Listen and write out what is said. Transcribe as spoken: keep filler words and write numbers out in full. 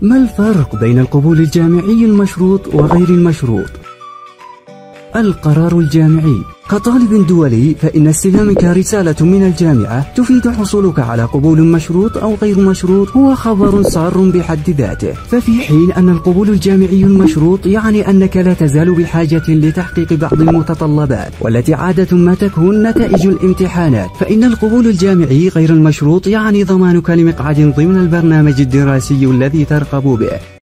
ما الفرق بين القبول الجامعي المشروط وغير المشروط؟ القرار الجامعي. كطالب دولي فإن استلامك رسالة من الجامعة تفيد حصولك على قبول مشروط أو غير مشروط هو خبر سار بحد ذاته، ففي حين أن القبول الجامعي المشروط يعني أنك لا تزال بحاجة لتحقيق بعض المتطلبات والتي عادة ما تكون نتائج الامتحانات، فإن القبول الجامعي غير المشروط يعني ضمانك لمقعد ضمن البرنامج الدراسي الذي ترغب به.